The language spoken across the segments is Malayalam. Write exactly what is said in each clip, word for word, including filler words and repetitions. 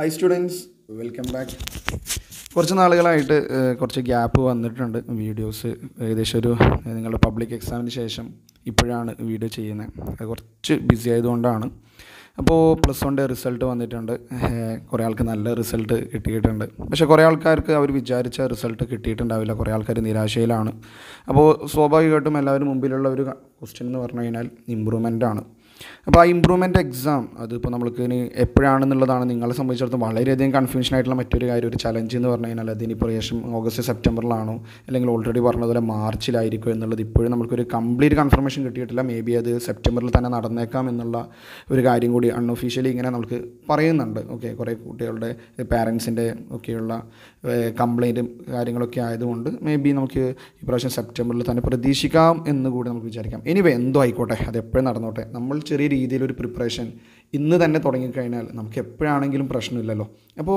Hi students, welcome back. കുറച്ച് നാളുകളായിട്ട് കുറച്ച് ഗ്യാപ്പ് വന്നിട്ടുണ്ട് വീഡിയോസ്. ഏകദേശം ഒരു നിങ്ങളുടെ പബ്ലിക് എക്സാമിന് ശേഷം ഇപ്പോഴാണ് വീഡിയോ ചെയ്യുന്നത്. കുറച്ച് ബിസി ആയതുകൊണ്ടാണ്. അപ്പോൾ പ്ലസ് വണ്ണിൻ്റെ റിസൾട്ട് വന്നിട്ടുണ്ട്. കുറേ ആൾക്ക് നല്ല റിസൾട്ട് കിട്ടിയിട്ടുണ്ട്. പക്ഷേ കുറേ ആൾക്കാർക്ക് അവർ വിചാരിച്ച റിസൾട്ട് കിട്ടിയിട്ടുണ്ടാവില്ല. കുറേ ആൾക്കാർ നിരാശയിലാണ്. അപ്പോൾ സ്വാഭാവികമായിട്ടും എല്ലാവരും മുമ്പിലുള്ള ഒരു ക്വസ്റ്റ്യൻ എന്ന് പറഞ്ഞു കഴിഞ്ഞാൽ ഇമ്പ്രൂവ്മെൻ്റ് ആണ്. അപ്പോൾ ആ ഇമ്പ്രൂവ്മെൻ്റ് എക്സാം അതിപ്പോൾ നമ്മൾക്ക് ഇനി എപ്പോഴാണെന്നുള്ളതാണ് നിങ്ങളെ സംബന്ധിച്ചിടത്തോളം വളരെയധികം കൺഫ്യൂഷൻ ആയിട്ടുള്ള മറ്റൊരു കാര്യം. ഒരു ചലഞ്ച് എന്ന് പറഞ്ഞു കഴിഞ്ഞാൽ അതിനിപ്പോൾ ഏകദേശം ഓഗസ്റ്റ് സെപ്റ്റംബറിലാണോ അല്ലെങ്കിൽ ഓൾറെഡി പറഞ്ഞതുപോലെ മാർച്ചിലായിരിക്കും എന്നുള്ളത് ഇപ്പോഴും നമുക്കൊരു കംപ്ലീറ്റ് കൺഫർമേഷൻ കിട്ടിയിട്ടില്ല. മേ ബി അത് സെപ്റ്റംബറിൽ തന്നെ നടന്നേക്കാം എന്നുള്ള ഒരു കാര്യം കൂടി അൺഒഫീഷ്യലി ഇങ്ങനെ നമുക്ക് പറയുന്നുണ്ട്. ഓക്കെ, കുറേ കുട്ടികളുടെ പാരൻസിൻ്റെ ഒക്കെയുള്ള കംപ്ലയിൻറ്റും കാര്യങ്ങളൊക്കെ ആയതുകൊണ്ട് മേ ബി നമുക്ക് ഇപ്രാവശ്യം സെപ്റ്റംബറിൽ തന്നെ പ്രതീക്ഷിക്കാം എന്ന് കൂടി നമുക്ക് വിചാരിക്കാം. എനിവേ എന്തോ ആയിക്കോട്ടെ, അത് എപ്പോഴും നടന്നോട്ടെ. നമ്മൾ ചെറിയ രീതിയിലൊരു പ്രിപ്പറേഷൻ ഇന്ന് തന്നെ തുടങ്ങിക്കഴിഞ്ഞാൽ നമുക്ക് എപ്പോഴാണെങ്കിലും പ്രശ്നമില്ലല്ലോ. അപ്പോൾ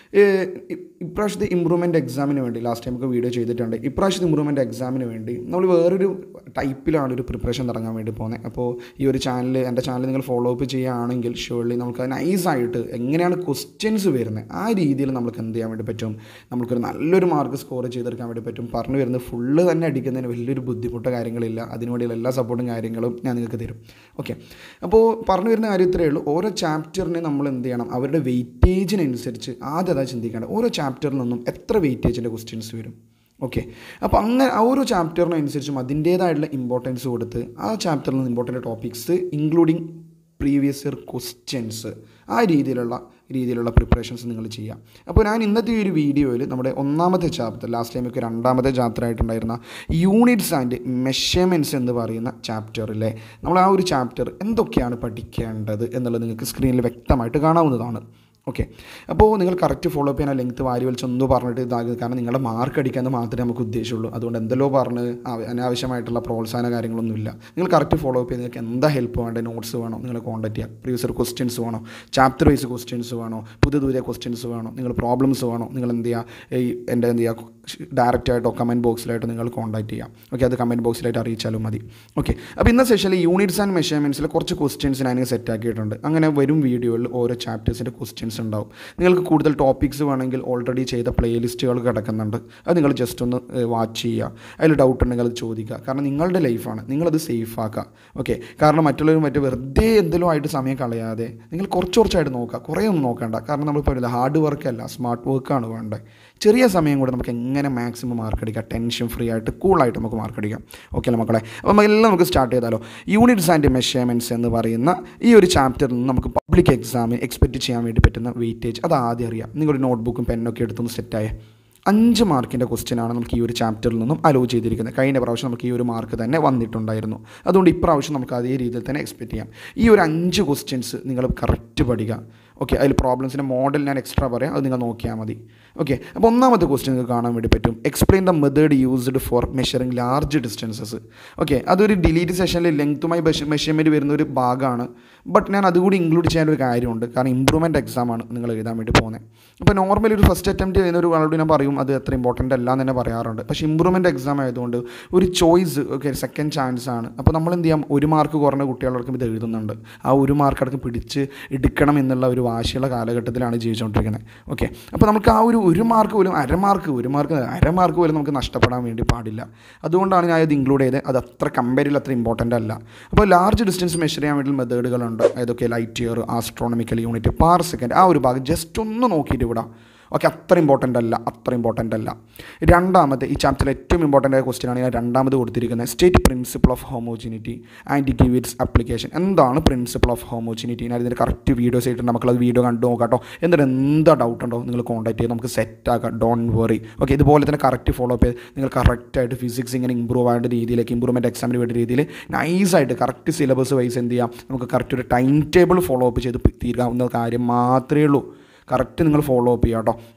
ഇപ്രാവശ്യത്തെ ഇമ്പ്രൂവ്മെൻറ്റ് എക്സാമിന് വേണ്ടി ലാസ്റ്റ് ടൈം നമുക്ക് വീഡിയോ ചെയ്തിട്ടുണ്ട്. ഇപ്രാവശ്യത്തെ ഇമ്പ്രൂവ്മെൻറ്റ് എക്സാമിന് വേണ്ടി നമ്മൾ വേറൊരു ടൈപ്പിലാണ് ഒരു പ്രിപ്പറേഷൻ തുടങ്ങാൻ വേണ്ടി പോകുന്നത്. അപ്പോൾ ഈ ഒരു ചാനൽ എൻ്റെ ചാനൽ നിങ്ങൾ ഫോളോ അപ്പ് ചെയ്യുകയാണെങ്കിൽ ഷുവർലി നമുക്ക് നൈസായിട്ട് എങ്ങനെയാണ് ക്വസ്റ്റ്യൻസ് വരുന്നത് ആ രീതിയിൽ നമുക്ക് എന്ത് ചെയ്യാൻ വേണ്ടി പറ്റും, നമുക്കൊരു നല്ലൊരു മാർക്ക് സ്കോർ ചെയ്തെടുക്കാൻ വേണ്ടി പറ്റും. പറഞ്ഞു വരുന്നത് ഫുള്ള് തന്നെ അടിക്കുന്നതിന് വലിയൊരു ബുദ്ധിമുട്ടോ കാര്യങ്ങളില്ല. അതിനുവേണ്ടിയുള്ള എല്ലാ സപ്പോർട്ടും കാര്യങ്ങളും ഞാൻ നിങ്ങൾക്ക് തരും. ഓക്കെ, അപ്പോൾ പറഞ്ഞു വരുന്ന കാര്യം ഇത്രയേ ഉള്ളൂ. ഓരോ ചാപ്റ്ററിനെ നമ്മൾ എന്ത് ചെയ്യണം, അവരുടെ വെയിറ്റേജിനനുസരിച്ച് ആദ്യം അതാ ചിന്തിക്കേണ്ടത്. ഓരോ ചാപ്റ്ററിൽ നിന്നും എത്ര വെയിറ്റേജിൻ്റെ ക്വസ്റ്റ്യൻസ് വരും. ഓക്കെ, അപ്പോൾ അങ്ങനെ ഓരോ ചാപ്റ്ററിനനുസരിച്ചും അതിൻ്റേതായിട്ടുള്ള ഇമ്പോർട്ടൻസ് കൊടുത്ത് ആ ചാപ്റ്ററിൽ നിന്ന് important topics including previous year questions ആ രീതിയിലുള്ള രീതിയിലുള്ള പ്രിപ്പറേഷൻസ് നിങ്ങൾ ചെയ്യാം. അപ്പോൾ ഞാൻ ഇന്നത്തെ ഈ ഒരു വീഡിയോയിൽ നമ്മുടെ ഒന്നാമത്തെ ചാപ്റ്റർ, ലാസ്റ്റ് ടൈമൊക്കെ രണ്ടാമത്തെ ചാപ്റ്റർ ആയിട്ടുണ്ടായിരുന്ന യൂണിറ്റ്സ് ആൻഡ് മെഷർമെൻറ്റ്സ് എന്ന് പറയുന്ന ചാപ്റ്ററിലെ നമ്മൾ ആ ഒരു ചാപ്റ്റർ എന്തൊക്കെയാണ് പഠിക്കേണ്ടത് എന്നുള്ളത് നിങ്ങൾക്ക് സ്ക്രീനിൽ വ്യക്തമായിട്ട് കാണാവുന്നതാണ്. ഓക്കെ, അപ്പോൾ നിങ്ങൾ കറക്റ്റ് ഫോളോ അപ്പ് ചെയ്യാൻ ലെങ്ത്ത് വാരി വലിച്ചൊന്നും പറഞ്ഞിട്ട് ഇതാകുക. കാരണം നിങ്ങളുടെ മാർക്ക് അടിക്കാമെന്ന് മാത്രമേ നമുക്ക് ഉദ്ദേശമുള്ളൂ. അതുകൊണ്ട് എന്തെല്ലോ പറഞ്ഞ് അനാവശ്യമായിട്ടുള്ള പ്രോത്സാഹന കാര്യങ്ങളൊന്നുമില്ല. നിങ്ങൾ കറക്റ്റ് ഫോളോ അപ്പ് ചെയ്ത് നിങ്ങൾക്ക് എന്താ ഹെൽപ്പ് വേണ്ടത്, നോട്ട്സ് വേണോ നിങ്ങൾ കോൺടാക്ട് ചെയ്യുക. പ്രീവിയസ് ഇയർ ക്വസ്റ്റ്യൻസ് വേണോ, ചാപ്റ്റർ വൈസ് ക്വസ്റ്റ്യൻസ് വേണോ, പുതിയ പുതിയ ക്വസ്റ്റ്യൻസ് വേണോ, നിങ്ങൾ പ്രോബ്ലംസ് വേണോ, നിങ്ങൾ എന്ത് ചെയ്യുക, ഈ എൻ്റെ എന്ത് ചെയ്യുക ഡയറക്റ്റായിട്ടോ കമൻറ്റ് ബോക്സിലായിട്ടോ നിങ്ങൾ കോൺടാക്ട് ചെയ്യാം. ഓക്കെ, അത് കമൻറ്റ് ബോക്സിലായിട്ട് അറിയിച്ചാലും മതി. ഓക്കെ, അപ്പോൾ ഇന്ന സെഷനിൽ യൂണിറ്റ്സ് ആൻഡ് മെഷർമെൻറ്റ്സിൽ കുറച്ച് ക്വസ്റ്റ്യൻസ് ഞാൻ സെറ്റ് ആക്കിയിട്ടുണ്ട്. അങ്ങനെ വരും വീഡിയോയിൽ ഓരോ ചാപ്റ്റേഴ്സിൻ്റെ ക്വസ്റ്റ്യൻസ് ഉണ്ടാവും. നിങ്ങൾക്ക് കൂടുതൽ ടോപ്പിക്സ് വേണമെങ്കിൽ ഓൾറെഡി ചെയ്ത പ്ലേലിസ്റ്റുകൾ കിടക്കുന്നുണ്ട്. അത് നിങ്ങൾ ജസ്റ്റ് ഒന്ന് വാച്ച് ചെയ്യുക. അതിൽ ഡൗട്ട് ഉണ്ടെങ്കിൽ അത് ചോദിക്കുക. കാരണം നിങ്ങളുടെ ലൈഫാണ്, നിങ്ങളത് സേഫ് ആക്കുക. ഓക്കെ, കാരണം മറ്റുള്ളവരും മറ്റു വെറുതെ എന്തെങ്കിലും ആയിട്ട് സമയം കളയാതെ നിങ്ങൾ കുറച്ച് കുറച്ചായിട്ട് നോക്കുക. കുറേ ഒന്നും നോക്കേണ്ട. കാരണം നമ്മൾ പറയുന്നത് ഹാർഡ് വർക്കല്ല, സ്മാർട്ട് വർക്കാണ് വേണ്ടത്. ചെറിയ സമയം കൂടെ നമുക്ക് എങ്ങനെ മാക്സിമം മാർക്ക് അടിക്കാം, ടെൻഷൻ ഫ്രീ ആയിട്ട് കൂളായിട്ട് നമുക്ക് മാർക്ക് അടിക്കാം. ഓക്കെ അല്ലേ മക്കളെ? അപ്പോൾ എല്ലാം നമുക്ക് സ്റ്റാർട്ട് ചെയ്താലോ. യൂണിറ്റ്സ് ആൻഡ് മെഷർമെൻറ്റ്സ് എന്ന് പറയുന്ന ഈ ഒരു ചാപ്റ്ററിൽ നിന്ന് നമുക്ക് പബ്ലിക് എക്സാമിന് എക്സ്പെക്റ്റ് ചെയ്യാൻ വേണ്ടി പറ്റുന്ന വെയിറ്റേജ് അത് ആദ്യം അറിയാം. നിങ്ങളൊരു നോട്ട്ബുക്കും പെന്നൊക്കെ എടുത്തൊന്ന് സെറ്റായേ. അഞ്ച് മാർക്കിൻ്റെ ക്വസ്റ്റ്യനാണ് നമുക്ക് ഈ ഒരു ചാപ്റ്ററിൽ നിന്നും അലോ ചെയ്തിരിക്കുന്നത്. കഴിഞ്ഞ പ്രാവശ്യം നമുക്ക് ഈ ഒരു മാർക്ക് തന്നെ വന്നിട്ടുണ്ടായിരുന്നു. അതുകൊണ്ട് ഇപ്രാവശ്യം നമുക്ക് അതേ രീതിയിൽ തന്നെ എക്സ്പെക്റ്റ് ചെയ്യാം. ഈ ഒരു അഞ്ച് ക്വസ്റ്റ്യൻസ് നിങ്ങൾ കറക്റ്റ് പഠിക്കുക. ഓക്കെ, അതിൽ പ്രോബ്ലംസിൻ്റെ മോഡൽ ഞാൻ എക്സ്ട്രാ പറയാം, അത് നിങ്ങൾ നോക്കിയാൽ മതി. ഓക്കെ, അപ്പോൾ ഒന്നാമത്തെ ക്വസ്റ്റ്യൻ നിങ്ങൾക്ക് കാണാൻ വേണ്ടി പറ്റും. Explain the method used for measuring large distances. Okay, അതൊരു ഡിലീറ്റ് സെഷനിൽ ലെങ്ത്തുമായി മെഷർമെൻറ്റ് വരുന്ന ഒരു ഭാഗമാണ്. ബട്ട് ഞാൻ അതുകൂടി ഇൻക്ലൂഡ് ചെയ്യാൻ ഒരു കാര്യമുണ്ട്. കാരണം ഇമ്പ്രൂവ്മെൻറ്റ് എക്സാമാണ് നിങ്ങൾ എഴുതാൻ വേണ്ടി പോകുന്നത്. അപ്പോൾ നോർമലി ഒരു ഫസ്റ്റ് അറ്റംപ്റ്റ് ചെയ്യുന്ന ഒരു ആളോട് ഞാൻ പറയും അത് അത്ര ഇമ്പോർട്ടൻ്റ് അല്ല എന്ന് തന്നെ പറയാറുണ്ട്. പക്ഷേ ഇമ്പ്രൂവ്മെൻറ്റ് എക്സാം ആയതുകൊണ്ട് ഒരു ചോയ്സ്, ഓക്കെ, സെക്കൻഡ് ചാൻസ് ആണ്. അപ്പോൾ നമ്മൾ എന്ത് ചെയ്യാം, ഒരു മാർക്ക് കുറഞ്ഞ കുട്ടികളടക്കം ഇത് എഴുതുന്നുണ്ട്. ആ ഒരു മാർക്ക് അടക്കം പിടിച്ച് എടുക്കണം എന്നുള്ള ഒരു വാശിയുള്ള കാലഘട്ടത്തിലാണ് ജീവിച്ചുകൊണ്ടിരിക്കുന്നത്. ഓക്കെ, അപ്പോൾ നമുക്ക് ആ ഒരു ഒരു മാർക്ക് പോലും അരമാർക്ക് ഒരു മാർക്ക് അരമാർക്ക് പോലും നമുക്ക് നഷ്ടപ്പെടാൻ വേണ്ടി പാടില്ല. അതുകൊണ്ടാണ് ഞാൻ ഇത് ഇൻക്ലൂഡ് ചെയ്തത്. അത് അത്ര കമ്പാരിറ്റീവ് അത്ര ഇമ്പോർട്ടൻ്റ് അല്ല. അപ്പോൾ ലാർജ് ഡിസ്റ്റൻസ് മെഷർ ചെയ്യാൻ വേണ്ടി മെത്തേഡുകളുണ്ട്. ഏതൊക്കെ, light year, astronomical unit, parsec, ആ ഒരു ഭാഗം ജസ്റ്റ് ഒന്ന് നോക്കിയിട്ട് വിടാം. ഓക്കെ, അത്ര ഇമ്പോർട്ടൻ്റ് അല്ല അത്ര ഇമ്പോർട്ടൻ്റ് അല്ല. രണ്ടാമത്തെ ഈ ചാപ്റ്ററിൽ ഏറ്റവും ഇമ്പോർട്ടൻ്റ് ആയ ക്വസ്റ്റ്യനാണ് ഞാൻ രണ്ടാമത് കൊടുത്തിരിക്കുന്നത്. State principle of homogeneity and give its application. എന്താണ് പ്രിൻസിപ്പിൾ ഓഫ് ഹോമോജിനിറ്റി? ഞാൻ ഇതിൻ്റെ കറക്റ്റ് വീഡിയോസ് ആയിട്ടുണ്ട്. മക്കളത് വീഡിയോ കണ്ടു നോക്കാട്ടോ. എന്നിട്ട് എന്താ ഡൗട്ട് ഉണ്ടോ നിങ്ങൾ കോൺടാക്ട് ചെയ്ത് നമുക്ക് സെറ്റ് ആക്കാം. Don't worry. ഓക്കെ, ഇതുപോലെ തന്നെ കറക്റ്റ് ഫോളോ അപ്പ് ചെയ്ത് നിങ്ങൾ കറക്റ്റായിട്ട് ഫിസിക്സ് ഇങ്ങനെ ഇമ്പ്രൂവ് ആവേണ്ട രീതിയിലേക്ക്, ഇമ്പ്രൂവ്മെൻറ്റ് എക്സാമിന് വേണ്ട രീതിയിൽ നൈസായിട്ട് കറക്റ്റ് സിലബസ് വൈസ് എന്ത് ചെയ്യാം, നമുക്ക് കറക്റ്റ് ഒരു ടൈം ടേബിൾ ഫോളോ അപ്പ് ചെയ്ത് തീരാവുന്ന കാര്യം മാത്രമേ ഉള്ളൂ. കറക്റ്റ് നിങ്ങൾ ഫോളോ അപ്പ് ചെയ്യാം കേട്ടോ.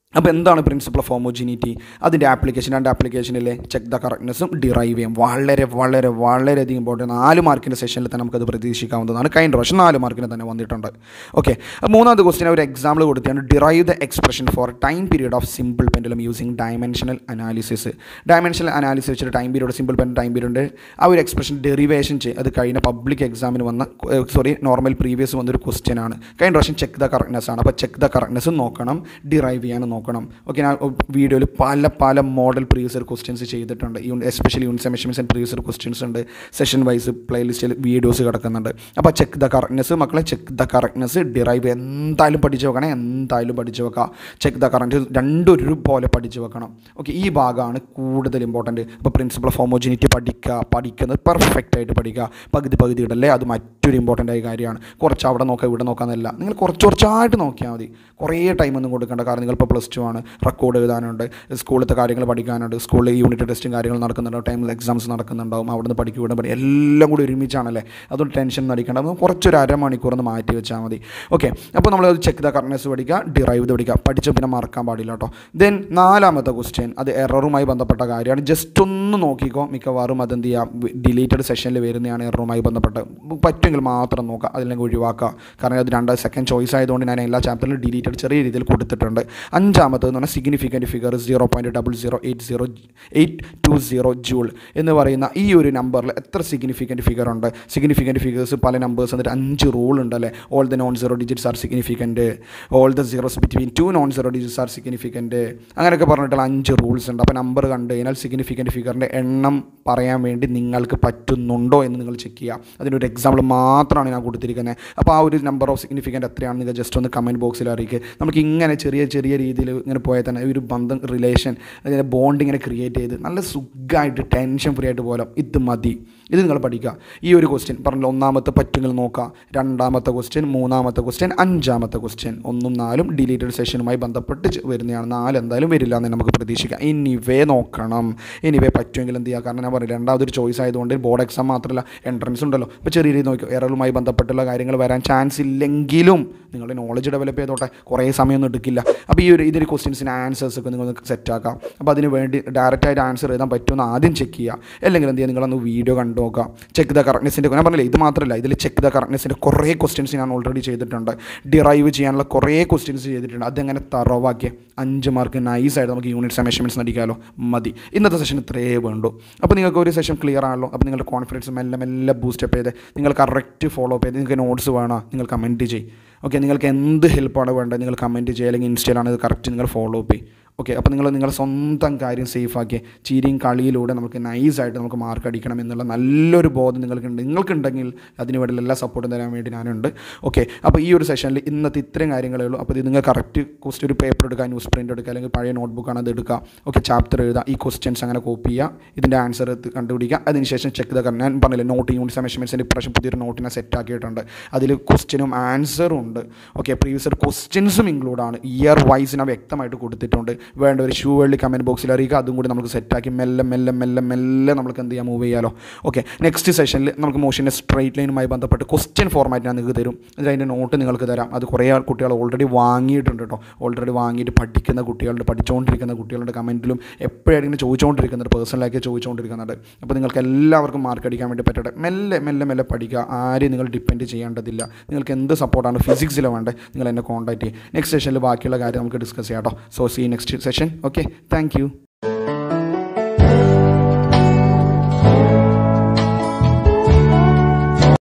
അപ്പോൾ എന്താണ് പ്രിൻസിപ്പിൾ ഓഫ് ഹോമോജിനിറ്റി? അതിൻ്റെ ആപ്ലിക്കേഷൻ, രണ്ട് ആപ്ലിക്കേഷനിലെ ചെക്ക് ദ കറക്റ്റ്നെസ്സും ഡിറൈവ് ചെയ്യും. വളരെ വളരെ വളരെയധികം ഇമ്പോർട്ടൻറ്റ്. നാല് മാർക്കിൻ്റെ സെഷനിൽ തന്നെ നമുക്കത് പ്രതീക്ഷിക്കാവുന്നതാണ്. കഴിഞ്ഞ പ്രാവശ്യം നാല് മാർക്കിന് തന്നെ വന്നിട്ടുണ്ട്. ഓക്കെ, മൂന്നാമത്തെ ക്വസ്റ്റ്യൻ ഒരു എക്സാമ്പിൾ കൊടുത്തിയാണ്. Derive the expression for time period of simple pendulum using dimensional analysis. Dimensional analysis വെച്ചിട്ട് time period, simple pendulum time period ആ ഒരു എക്സ്പ്രഷൻ ഡെറിവേഷൻ ചെയ്യും. അത് കഴിഞ്ഞ പബ്ലിക് എക്സാമിന് വന്ന സോറി നോർമൽ പ്രീവിയസ് വന്നൊരു ക്വസ്റ്റ്യൻ ആണ്. കഴിഞ്ഞ പ്രാവശ്യം ചെക്ക് ദ കറക്റ്റ്നെസ് ആണ്. അപ്പോൾ ചെക്ക് ദ കറക്റ്റ്നെസ് നോക്കണം, ഡിറൈവ് ചെയ്യാനും നോക്കണം. ഓക്കെ, ഞാൻ വീഡിയോയിൽ പല പല മോഡൽ പ്രീവിയസ് ഇയർ ക്വസ്റ്റ്യൻസ് ചെയ്തിട്ടുണ്ട്. Especially unit measurements and previous year questions ഉണ്ട്. സെഷൻ വൈസ് പ്ലേലിസ്റ്റിൽ വീഡിയോസ് കിടക്കുന്നുണ്ട്. അപ്പോൾ ചെക്ക് ദ കറക്റ്റ്നെസ് മക്കളെ, ചെക്ക് ദ കറക്റ്റ്നെസ് ഡിറൈവ് എന്തായാലും പഠിച്ച് വെക്കണം, എന്തായാലും പഠിച്ച് വെക്കാം. ചെക്ക് ദ കറക്റ്റ്നെസ് രണ്ടും ഒരുപോലെ പഠിച്ച് വെക്കണം. ഓക്കെ, ഈ ഭാഗമാണ് കൂടുതൽ ഇമ്പോർട്ടൻറ്റ്. അപ്പോൾ പ്രിൻസിപ്പിൾ ഓഫ് ഹോമോജിനിറ്റി പഠിക്കുക, പഠിക്കുന്നത് പെർഫെക്റ്റ് ആയിട്ട് പഠിക്കുക. പകുതി പകുതി ഇടല്ലേ, അത് മറ്റൊരു ഇമ്പോർട്ടൻ്റ് ആയ കാര്യമാണ്. കുറച്ച് അവിടെ നോക്കാം ഇവിടെ നോക്കാമെന്നല്ല, നിങ്ങൾ കുറച്ച് കുറച്ചായിട്ട് നോക്കിയാൽ മതി. കുറേ ടൈമൊന്നും കൊടുക്കേണ്ട. കാരണം നിങ്ങളിപ്പോൾ പ്ലസ് ടു ആണ്, റെക്കോർഡ് എഴുതാനുണ്ട്, സ്കൂളിലത്തെ കാര്യങ്ങൾ പഠിക്കാനുണ്ട്, സ്കൂളിൽ യൂണിറ്റ് ടെസ്റ്റും കാര്യങ്ങൾ നടക്കുന്നുണ്ടാവും, ടൈമിൽ എക്സാംസ് നടക്കുന്നുണ്ടാവും, അവിടെ നിന്ന് പഠിക്കും ഇവിടെ പഠിക്കും, എല്ലാം കൂടി ഒരുമിച്ചാണല്ലേ. അതുകൊണ്ട് ടെൻഷൻ നടിക്കേണ്ട. കുറച്ചൊരു അരമണിക്കൂർ ഒന്ന് മാറ്റി വെച്ചാൽ മതി. ഓക്കെ, അപ്പോൾ നമ്മൾ ചെക്ക് ദ കറക്റ്റ്നെസ് പഠിക്കുക, ഡിറൈവ് ചെയ്ത് പഠിക്കുക. പഠിച്ച പിന്നെ മറക്കാൻ പാടില്ല കേട്ടോ. ദെൻ നാലാമത്തെ ക്വസ്റ്റ്യൻ, അത് എററുമായി ബന്ധപ്പെട്ട കാര്യമാണ്. ജസ്റ്റ് ഒന്ന് നോക്കിക്കോ, മിക്കവാറും അതെന്ത് ചെയ്യുക, ഡിലീറ്റഡ് സെഷനിൽ വരുന്നതാണ് എററുമായി ബന്ധപ്പെട്ട്. പറ്റുമെങ്കിൽ മാത്രം നോക്കുക, അതില്ലെങ്കിൽ ഒഴിവാക്കുക. കാരണം അത് രണ്ട് സെക്കൻഡ് ചോയ്സ് ആയതുകൊണ്ട് ഞാൻ എല്ലാ ചാപ്റ്ററിലും ഡിലീറ്റഡ് ചെറിയ രീതിയിൽ കൊടുത്തിട്ടുണ്ട്. അഞ്ചാമത്തേന്ന് പറഞ്ഞാൽ significant figure zero point double zero eight zero eight two zero joule എന്ന് പറയുന്ന ഈ ഒരു നമ്പറിൽ എത്ര സിഗ്നിഫിക്കൻറ്റ് ഫിഗർ ഉണ്ട്? സിഗ്നിഫിക്കൻറ്റ് ഫിഗേഴ്സ് പല നമ്പേഴ്സ് എന്നിട്ട് അഞ്ച് റൂൾ ഉണ്ടല്ലേ. All the non zero digits are significant, all the zeros between two non zero digits are significant, അങ്ങനെയൊക്കെ പറഞ്ഞിട്ടുള്ള അഞ്ച് റൂൾസ് ഉണ്ട്. അപ്പോൾ നമ്പർ കണ്ടു കഴിഞ്ഞാൽ സിഗ്നിഫിക്കൻറ്റ് ഫിഗറിൻ്റെ എണ്ണം പറയാൻ വേണ്ടി നിങ്ങൾക്ക് പറ്റുന്നുണ്ടോ എന്ന് നിങ്ങൾ ചെക്ക് ചെയ്യുക. അതിനൊരു എക്സാമ്പിൾ മാത്രമാണ് ഞാൻ കൊടുത്തിരിക്കുന്നത്. അപ്പോൾ ആ ഒരു നമ്പർ ഓഫ് സിഗ്നിഫിക്കൻറ്റ് എത്രയാണെന്ന് നിങ്ങൾ ജസ്റ്റ് ഒന്ന് കമൻറ്റ് ബോക്സിൽ അറിയിക്കുക. നമുക്ക് ഇങ്ങനെ ചെറിയ ചെറിയ രീതിയിൽ ഇങ്ങനെ പോയാൽ തന്നെ ഒരു ബന്ധം, റിലേഷൻ, അതിൻ്റെ ബോണ്ട് ഇങ്ങനെ ക്രിയേറ്റ് ചെയ്ത് നല്ല സുഖമായിട്ട് ടെൻഷൻ ഫ്രീ ആയിട്ട് പോലെ ഇത് മതി. ഇത് നിങ്ങൾ പഠിക്കുക. ഈ ഒരു ക്വസ്റ്റ്യൻ പറഞ്ഞല്ലോ, ഒന്നാമത്തെ പറ്റുമെങ്കിൽ നോക്കുക, രണ്ടാമത്തെ ക്വസ്റ്റ്യൻ, മൂന്നാമത്തെ ക്വസ്റ്റ്യൻ, അഞ്ചാമത്തെ ക്വസ്റ്റ്യൻ, ഒന്നും നാലും ഡിലീറ്റഡ് സെഷനുമായി ബന്ധപ്പെട്ട് വരുന്നതാണ്. നാല് എന്തായാലും വരില്ല എന്ന് നമുക്ക് പ്രതീക്ഷിക്കാം. എനിവേ നോക്കണം, എനിവേ പറ്റുമെങ്കിൽ എന്ത് ചെയ്യുക. കാരണം ഞാൻ പറഞ്ഞു രണ്ടാമതൊരു ചോയ്സ് ആയതുകൊണ്ട് ബോർഡ് എക്സാം മാത്രമല്ല എൻട്രൻസ് ഉണ്ടല്ലോ. ഇപ്പോൾ ചെറിയ രീതി നോക്കിയോ, എററുമായി ബന്ധപ്പെട്ടുള്ള കാര്യങ്ങൾ വരാൻ ചാൻസ് ഇല്ലെങ്കിലും നിങ്ങളുടെ നോളജ് ഡെവലപ്പ് ചെയ്തോട്ടെ, കുറേ സമയമൊന്നും എടുക്കില്ല. അപ്പോൾ ഈ ഒരു ഇതിൽ ക്വസ്റ്റ്യൻസിന് ആൻസേഴ്സ് ഒക്കെ നിങ്ങൾ സെറ്റാക്കാം. അപ്പോൾ അതിന് വേണ്ടി ഡയറക്റ്റായിട്ട് ആൻസർ എഴുതാൻ പറ്റുമെന്ന് ആദ്യം ചെക്ക് ചെയ്യുക. അല്ലെങ്കിൽ എന്ത് ചെയ്യുക, നിങ്ങളൊന്ന് വീഡിയോ കണ്ടു നോക്കുക. ചെക്ക് ദ കറക്റ്റ്നെസ്സിൻ്റെ, ഞാൻ പറഞ്ഞില്ലേ ഇത് മാത്രമല്ല, ഇതിൽ ചെക്ക് ദ കറക്റ്റ്നെസ്സിൻ്റെ കുറേ ക്വസ്റ്റ്യൻസ് ഞാൻ ഓൾറെഡി ചെയ്തിട്ടുണ്ട്. ഡിറൈവ് ചെയ്യാനുള്ള കുറേ ക്വസ്റ്റ്യൻസ് ചെയ്തിട്ടുണ്ട്. അതെങ്ങനെ തറവാക്കിയ അഞ്ച് മാർക്ക് നൈസായിട്ട് നമുക്ക് യൂണിറ്റ്സ് മെഷർമെൻറ്റ്സ് നടിക്കാമല്ലോ. മതി, ഇന്നത്തെ സെഷൻ ഇത്രയേ വേണ്ടൂ. അപ്പോൾ നിങ്ങൾക്ക് ഒരു സെഷൻ ക്ലിയർ ആണല്ലോ. അപ്പോൾ നിങ്ങളുടെ കോൺഫിഡൻസ് മെല്ലെ മെല്ലെ ബൂസ്റ്റപ്പ് ചെയ്ത് നിങ്ങൾ കറക്റ്റ് ഫോളോ അപ്പ് ചെയ്ത്, നിങ്ങൾക്ക് നോട്ട്സ് വേണോ നിങ്ങൾ കമൻറ്റ് ചെയ്യും. ഓക്കെ, നിങ്ങൾക്ക് എന്ത് ഹെൽപ്പാണ് വേണ്ടത് നിങ്ങൾ കമൻറ്റ് ചെയ്യുക, അല്ലെങ്കിൽ ഇൻസ്റ്റയിലാണ് ഇത് കറക്റ്റ് നിങ്ങൾ ഫോളോ അപ്പ് ചെയ്യും. ഓക്കെ, അപ്പോൾ നിങ്ങൾ നിങ്ങളുടെ സ്വന്തം കാര്യം സേഫാക്കി ചിരിയും കളിയിലൂടെ നമുക്ക് നൈസായിട്ട് നമുക്ക് മാർക്ക് അടിക്കണം എന്നുള്ള നല്ലൊരു ബോധം നിങ്ങൾക്കുണ്ട്. നിങ്ങൾക്കുണ്ടെങ്കിൽ അതിന് വേണ്ടി എല്ലാ സപ്പോർട്ടും തരാൻ വേണ്ടി ഞാനുണ്ട്. ഓക്കെ, അപ്പോൾ ഈ ഒരു സെഷനിൽ ഇന്നത്തെ ഇത്രയും കാര്യങ്ങളേ ഉള്ളൂ. അപ്പോൾ ഇത് നിങ്ങൾ കറക്റ്റ് ക്വസ്റ്റ് ഒരു പേപ്പർ എടുക്കുക, ന്യൂസ് പ്രിൻ്റ് എടുക്കുക, അല്ലെങ്കിൽ പഴയ നോട്ട്ബുക്കാണ് അത് എടുക്കുക. ഓക്കെ, ചാപ്റ്റർ എഴുതുക, ഈ ക്വസ്റ്റ്യൻസ് അങ്ങനെ കോപ്പി ചെയ്യുക, ഇതിൻ്റെ ആൻസർ കണ്ടുപിടിക്കുക. അതിനുശേഷം ചെക്ക് ദ കറക്റ്റ്, ഞാൻ പറഞ്ഞില്ല നോട്ട് യൂണിറ്റ് മെഷർമെൻറ്റ്സിൻ്റെ ഇപ്രാവശ്യം പുതിയൊരു നോട്ടിനെ സെറ്റ് ആക്കിയിട്ടുണ്ട്. അതിൽ ക്വസ്റ്റ്യനും ആൻസറും ഉണ്ട്. ഓക്കെ, പ്രീവിയസ് ക്വസ്റ്റ്യൻസും ഇൻക്ലൂഡാണ്. ഇയർ വൈസിന് വ്യക്തമായിട്ട് കൊടുത്തിട്ടുണ്ട്. വേണ്ട ഒരു ഷൂ വേൾഡ് കമൻറ്റ് ബോക്സിൽ അറിയിക്കുക. അതും കൂടി നമുക്ക് സെറ്റാക്കി മെല്ലെ മെല്ലെ മെല്ലെ മെല്ലെ നമുക്ക് എന്ത് ചെയ്യാം, മൂവ് ചെയ്യാമല്ലോ. ഓക്കെ, നെക്സ്റ്റ് സെഷനിൽ നമുക്ക് മോഷൻ്റെ സ്ട്രൈറ്റ് ലൈനുമായി ബന്ധപ്പെട്ട് ക്വസ്റ്റ്യൻ ഫോർമാറ്റ് ഞാൻ നിങ്ങൾക്ക് തരും. എന്നിട്ട് അതിൻ്റെ നോട്ട് നിങ്ങൾക്ക് തരാം. അത് കുറേ കുട്ടികൾ ഓൾറെഡി വാങ്ങിയിട്ടുണ്ട് കേട്ടോ. ഓൾറെഡി വാങ്ങിയിട്ട് പഠിക്കുന്ന കുട്ടികളുണ്ട്, പഠിച്ചുകൊണ്ടിരിക്കുന്ന കുട്ടികളുണ്ട്. കമൻറ്റിലും എപ്പോഴായിരിക്കും ചോദിച്ചുകൊണ്ടിരിക്കുന്നുണ്ട്, പേഴ്സണലാക്കി ചോദിച്ചുകൊണ്ടിരിക്കുന്നുണ്ട്. അപ്പോൾ നിങ്ങൾക്ക് എല്ലാവർക്കും മാർക്ക് അടിക്കാൻ വേണ്ടി പറ്റട്ടെ. മെല്ലെ മെല്ലെ മെല്ലെ പഠിക്കുക. ആരെയും നിങ്ങൾ ഡിപ്പെൻഡ് ചെയ്യേണ്ടതില്ല. നിങ്ങൾക്ക് എന്ത് സപ്പോർട്ടാണ് ഫിസിക്സിൽ വേണ്ടത് നിങ്ങൾ എന്നെ കോൺടാക്ട് ചെയ്യും. നെക്സ്റ്റ് സെഷനിൽ ബാക്കിയുള്ള കാര്യം നമുക്ക് ഡിസ്കസ് ചെയ്യാം കേട്ടോ. So see next session. Okay, thank you.